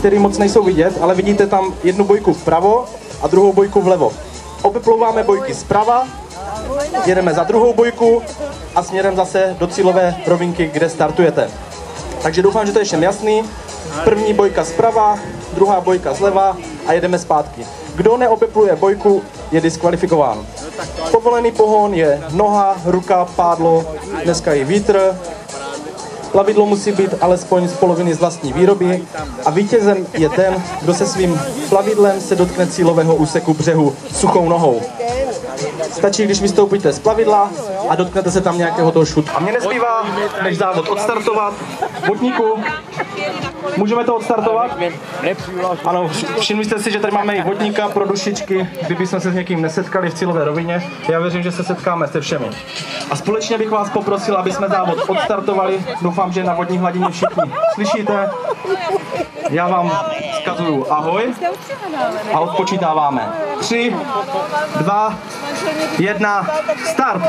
které moc nejsou vidět, ale vidíte tam jednu bojku vpravo a druhou bojku vlevo. Obeplouváme bojky zprava, jedeme za druhou bojku a směrem zase do cílové rovinky, kde startujete. Takže doufám, že to je všem jasný. První bojka zprava, druhá bojka zleva a jedeme zpátky. Kdo neobepluje bojku, je diskvalifikován. Povolený pohon je noha, ruka, pádlo, dneska i vítr. Plavidlo musí být alespoň z poloviny z vlastní výroby a vítězem je ten, kdo se svým plavidlem se dotkne cílového úseku břehu suchou nohou. Stačí, když vystoupíte z plavidla a dotknete se tam nějakého toho šutu. A mně nezbývá, než závod odstartovat. Vodníku, můžeme to odstartovat? Ano, všimli jste si, že tady máme i vodníka pro dušičky, kdybychom se s někým nesetkali v cílové rovině. Já věřím, že se setkáme se všemi. A společně bych vás poprosil, aby jsme závod odstartovali. Doufám, že na vodní hladině všichni slyšíte. Já vám vzkazuju ahoj a odpočítáváme. 3, 2, 1, start!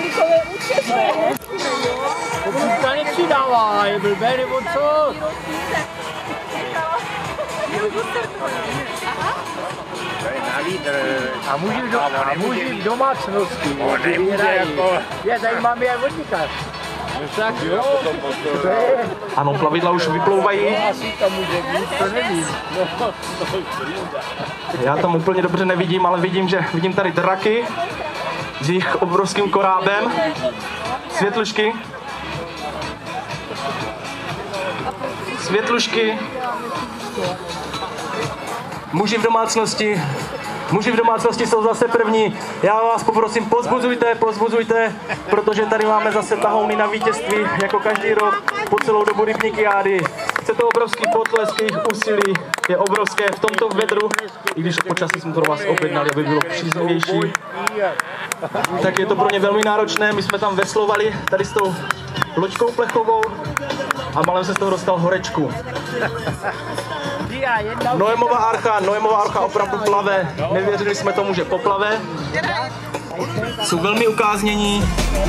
To nepřidává, je blbé nebo co? A muži v domácnosti. Já tady mám je vodníka. Tak jo, ano, plavidla už vyplouvají. asi tam může být, to nevím. Já tam úplně dobře nevidím, ale vidím tady draky s jejich obrovským korábem. Světlušky. Světlušky. Muži v domácnosti jsou zase první. Já vás poprosím, pozbuzujte, protože tady máme zase tahouny na vítězství, jako každý rok, po celou dobu rybníkyády. Chce to obrovský potlesk, jejich úsilí je obrovské v tomto vedru, i když počasí jsme pro vás objednali, aby bylo příznivější. Tak je to pro ně velmi náročné, my jsme tam veslovali tady s tou loďkou plechovou a malem se z toho dostal horečku. Noemova archa opravdu plave, nevěřili jsme tomu, že poplave. Jsou velmi ukáznění.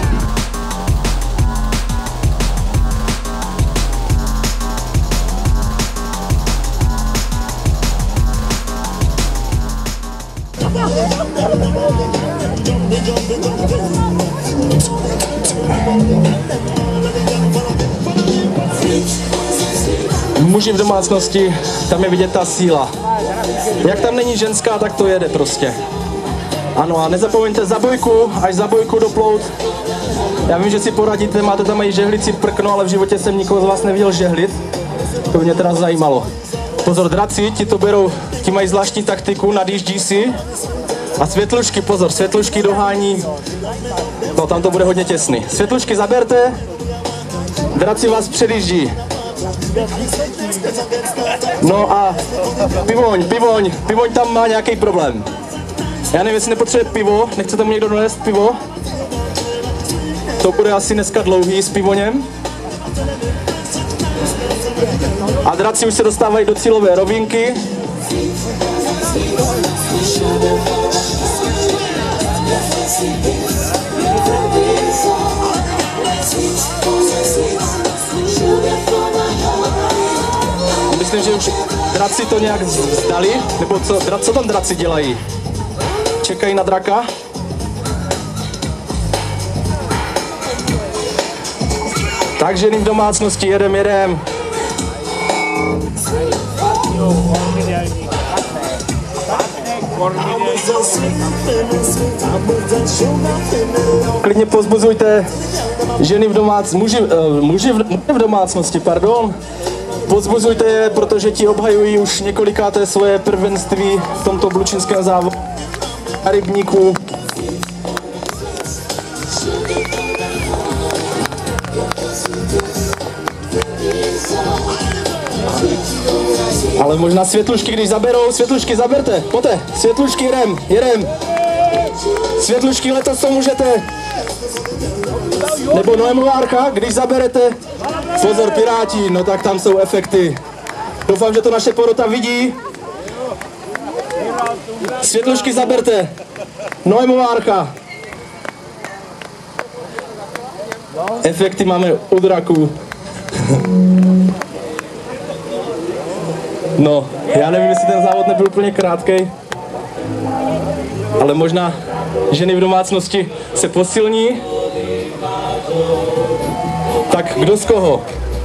Muži v domácnosti, tam je vidět ta síla. Jak tam není ženská, tak to jede prostě. Ano a nezapomeňte až za bojku doplout. Já vím, že si poradíte, máte tam i žehlici prkno, ale v životě jsem nikoho z vás neviděl žehlit. To mě teda zajímalo. Pozor, draci, ti mají zvláštní taktiku, nadjíždí si. A světlušky, pozor, světlušky dohání. No tam to bude hodně těsný. Světlušky zaberte, draci vás předjíždí. No a pivoň tam má nějaký problém. Já nevím, jestli nepotřebuje pivo, nechce tam někdo donést pivo? To bude asi dneska dlouhý s pivoněm. A draci už se dostávají do cílové rovinky. Myslím, že už draci to nějak vzdali, nebo co tam draci dělají? Čekají na draka? Tak ženy v domácnosti, jedem. Klidně pozbuzujte ženy v domácnosti, muži v domácnosti, pardon. Pozbuzujte je, protože ti obhajují už několikáté svoje prvenství v tomto blučinském závodu na rybníku. Ale možná světlušky, když zaberou, světlušky zaberte, pojďte, světlušky jedem. Světlušky letos to můžete. Nebo Noemova archa, když zaberete, pozor piráti, no tak tam jsou efekty. Doufám, že to naše porota vidí. Světlušky zaberte. Noemova archa. Efekty máme u draků. No, já nevím, jestli ten závod nebyl úplně krátkej, ale možná ženy v domácnosti se posilní. Tak kdo z koho?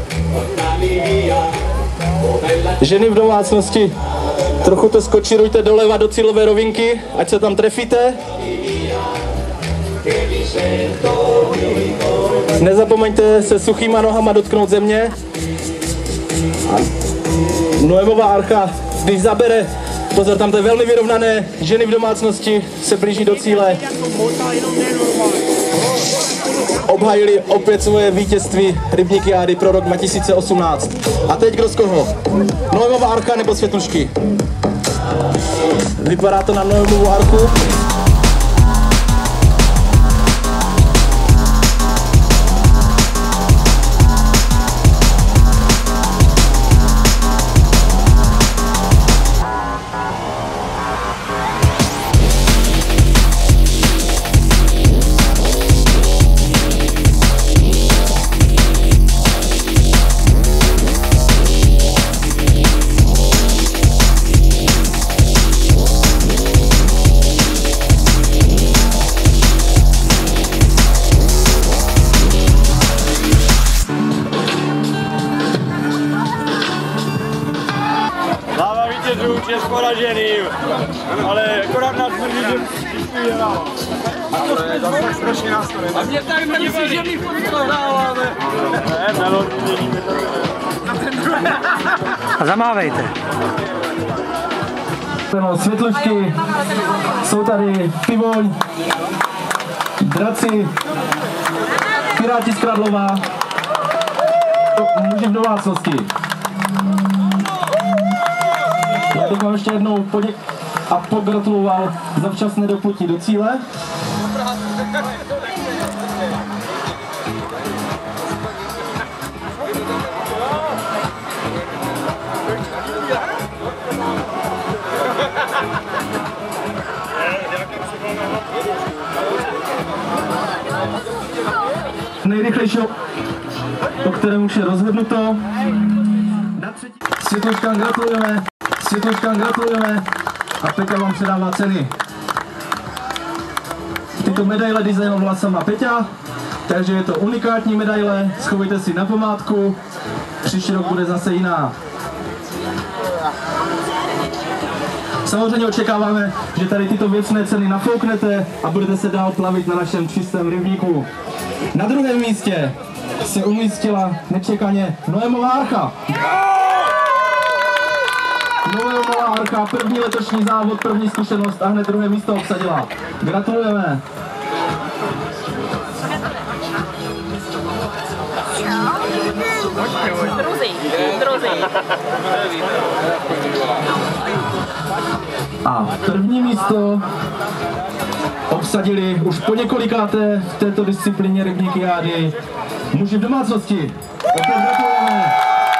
Ženy v domácnosti, trochu to skočírujte doleva do cílové rovinky, ať se tam trefíte. Nezapomeňte se suchýma nohama dotknout země. Noémová archa, když zabere, pozor, tam to je velmi vyrovnané, ženy v domácnosti se blíží do cíle. Obhajili opět svoje vítězství rybníkiády pro rok 2018. A teď kdo z koho? Noémová archa nebo světlušky? Vypadá to na Noémovu archu. Česk poraženým, ale akorát nás mrzí, že vyhrál. A to je zase strašně nástroj. A mě tak mrzí, že my prohráváme. Ne, melon měníme to. A zamávejte. Světlušky, jsou tady Pivoň, Draci, Piráti z Kradlova, muži v domácnosti. Já bych vám ještě jednou a pogratuloval za včasné doplutí do cíle. Nejrychlejšího, o kterém už je rozhodnuto. Světluškám gratulujeme. Světluškám gratulujeme a Peťa vám předává ceny. Tyto medaile designovala sama Peťa, takže je to unikátní medaile, schovejte si na památku, příští rok bude zase jiná. Samozřejmě očekáváme, že tady tyto věcné ceny nafouknete a budete se dál plavit na našem čistém rybníku. Na druhém místě se umístila nečekaně Noémová archa. Noémová archa, první letošní závod, první zkušenost a hned druhé místo obsadila. Gratulujeme. A první místo obsadili už po několikáté v této disciplíně rybníkiády muži v domácnosti. Opět gratulujeme.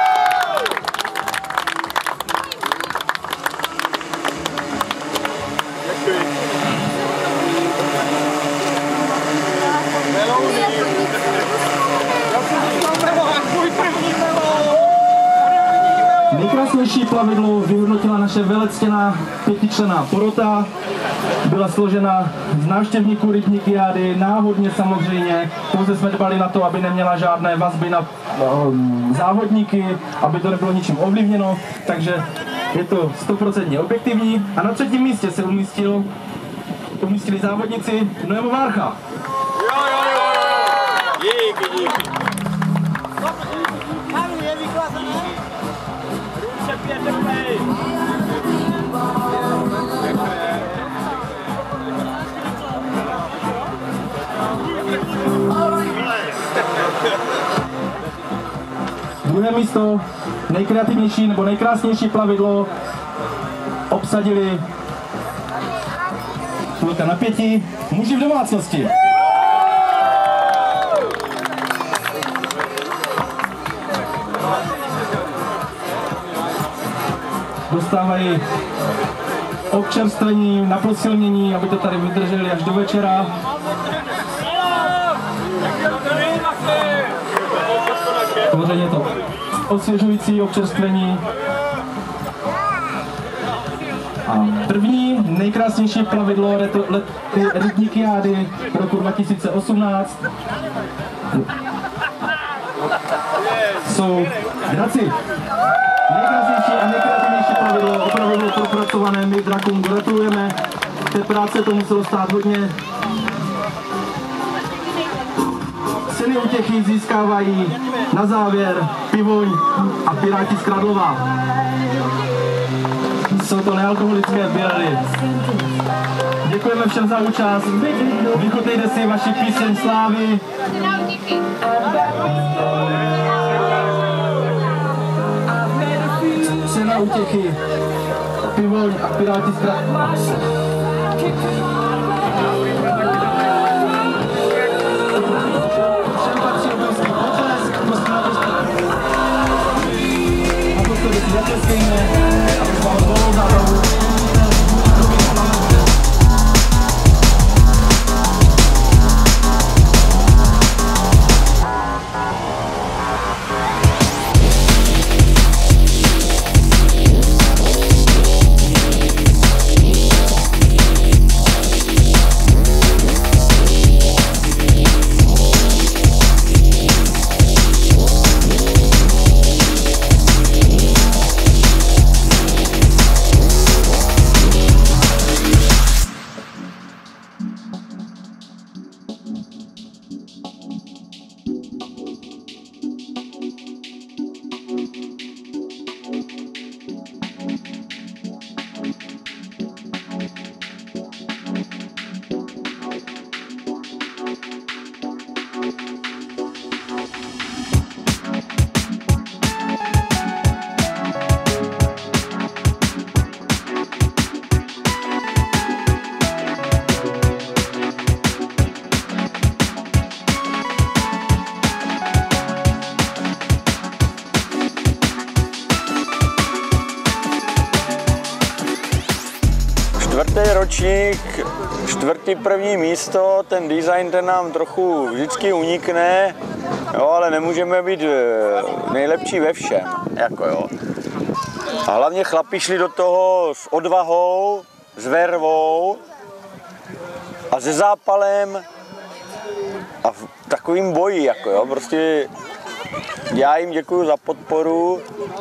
Nejkrásnější plavidlo vyhodnotila naše velectěná pětičlenná porota. Byla složena z návštěvníků rybníkiády, náhodně samozřejmě. Pouze jsme dbali na to, aby neměla žádné vazby na závodníky, aby to nebylo ničím ovlivněno, takže je to 100% objektivní. A na třetím místě se umístili závodníci Noémová archa. Díky. Je vykladené? Ruce pěteplej. Druhé místo, nejkreativnější nebo nejkrásnější plavidlo obsadili chvilka napětí muži v domácnosti. Dostávají občerstvení na posilnění, aby to tady vydrželi až do večera. Samozřejmě to osvěžující občerstvení. A první nejkrásnější plavidlo Rytnikiády roku 2018 jsou draci. Nejkrásnější a nejkreativnější plavidlo, opravdu bylo propracované, my drakům gratulujeme. Té práce to muselo stát hodně. Ceny útěchy získávají na závěr Pivoň a Piráti z Kradlova. Jsou to nealkoholické běly. Děkujeme všem za účast. Vychutejte si vaši píseň slávy. Cena útěchy, Pivoň a Piráti z Kradlova. Všem patří obrovský potlesk, a to se zatleskejme, aby s vámi volou zároveň. Čtvrtý ročník, čtvrtý první místo, ten design ten nám trochu vždycky unikne, jo, ale nemůžeme být nejlepší ve všem, jako jo. A hlavně chlapi šli do toho s odvahou, s vervou a se zápalem a v takovým boji, jako jo, prostě já jim děkuju za podporu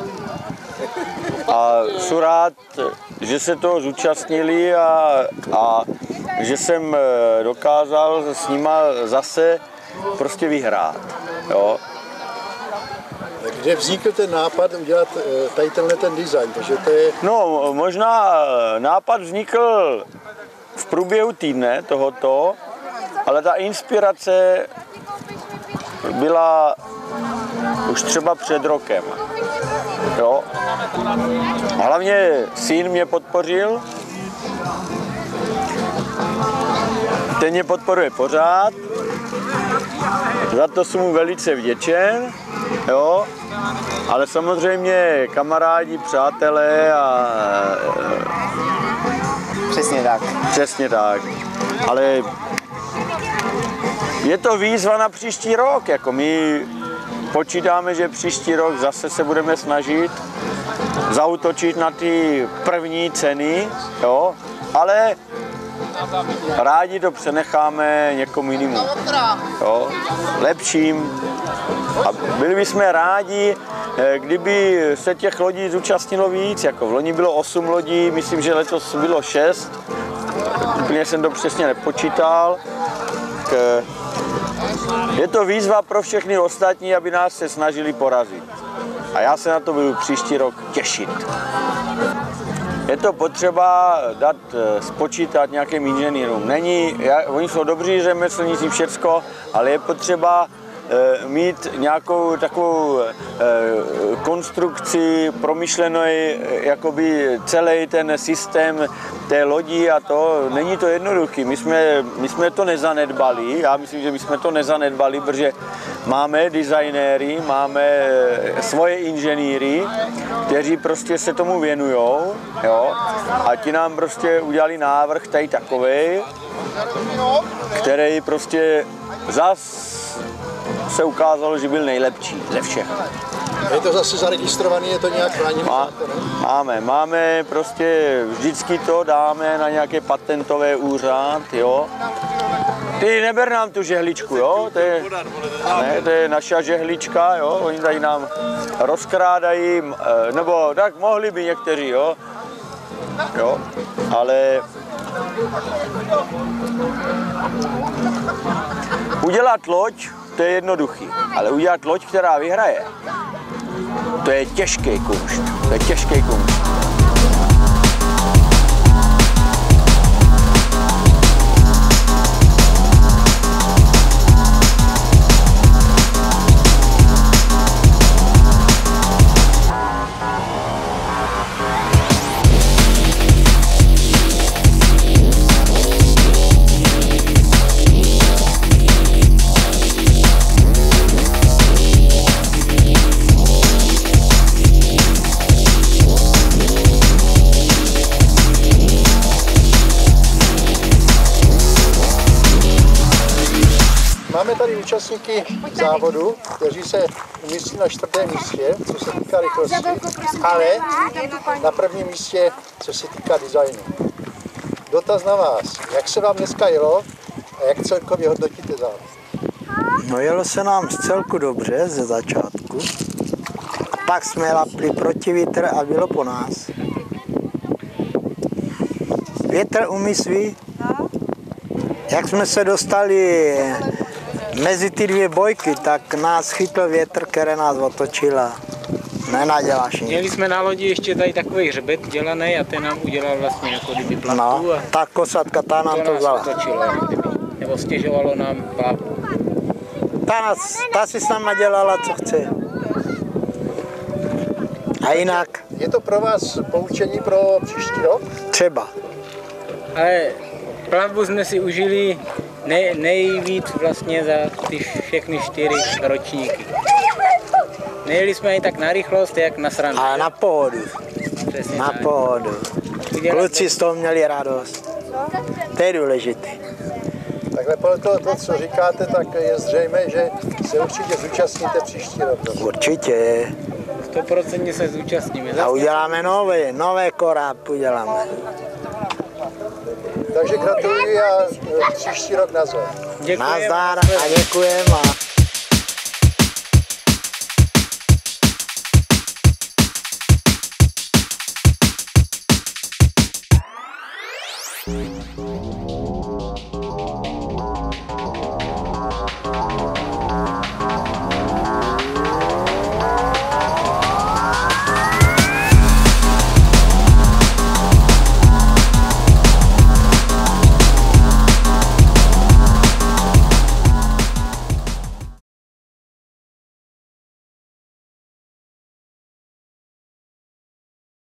a jsem rád, že se toho zúčastnili a že jsem dokázal s nima zase prostě vyhrát. Jo. Kde vznikl ten nápad udělat tady ten design? Protože to je... No, možná nápad vznikl v průběhu týdne tohoto, ale ta inspirace byla už třeba před rokem. Jo. A hlavně syn mě podpořil, ten mě podporuje pořád, za to jsem mu velice vděčen, jo. Ale samozřejmě kamarádi, přátelé a... Přesně tak. Přesně tak, ale je to výzva na příští rok, jako my počítáme, že příští rok zase se budeme snažit zaútočit na ty první ceny, jo, ale rádi to přenecháme někomu jinému, jo, lepším. A byli bychom rádi, kdyby se těch lodí zúčastnilo víc, jako v loni bylo 8 lodí, myslím, že letos bylo 6, úplně jsem to přesně nepočítal. Je to výzva pro všechny ostatní, aby nás se snažili porazit. A já se na to budu příští rok těšit. Je to potřeba dát spočítat nějakým inženýrům. Oni jsou dobří řemeslníci všecko, ale je potřeba mít nějakou takovou konstrukci, promyšlenou jakoby celý ten systém té lodi a to. Není to jednoduché. My jsme to nezanedbali, já myslím, že my jsme to nezanedbali, protože máme designéry, máme svoje inženýry, kteří prostě se tomu věnujou, jo, a ti nám prostě udělali návrh tady takovej, který prostě zas se ukázalo, že byl nejlepší ze všech. Je to zase zaregistrovaný, je to nějak chráněný? Máme prostě, vždycky to dáme na nějaké patentové úřad, jo. Ty neber nám tu žehličku, jo, to je naša žehlička, jo, oni tady nám rozkrádají, nebo tak mohli by někteří, jo, ale udělat loď, to je jednoduchý, ale udělat loď, která vyhraje, to je těžký kumšt, Máme tady účastníky závodu, kteří se umístí na 4. místě, co se týká rychlosti, ale na 1. místě, co se týká designu. Dotaz na vás, jak se vám dneska jelo a jak celkově hodnotíte závod? No jelo se nám zcelku dobře ze začátku. Pak jsme lapli proti vítr a bylo po nás. Vítr umí svý. Jak jsme se dostali mezi ty 2 bojky, tak nás chytl větr, který nás otočil a nenaděláš nic. Měli jsme na lodi ještě tady takový hřbet dělaný a ten nám udělal vlastně jako kdyby plavbu. No, ta kosatka, ta nám to vzala. Otočila, nebo stěžovalo nám plavbu. Ta si s nám nadělala, co chce. A jinak? Je to pro vás poučení pro příští rok? Třeba. Ale plavbu jsme si užili nejvíc vlastně za ty všechny 4 ročníky. Nejeli jsme i tak na rychlost, jak na srandu. Ale na pohodu. Přesně na tak. pohodu. Kluci z toho měli radost. To je důležité. Takhle podle toho, co říkáte, tak je zřejmé, že se určitě zúčastníte příští rok. Určitě. 100% se zúčastníme. A uděláme nové koráb uděláme. Takže gratuluji a příští rok nazvat. Nazdar a děkujeme.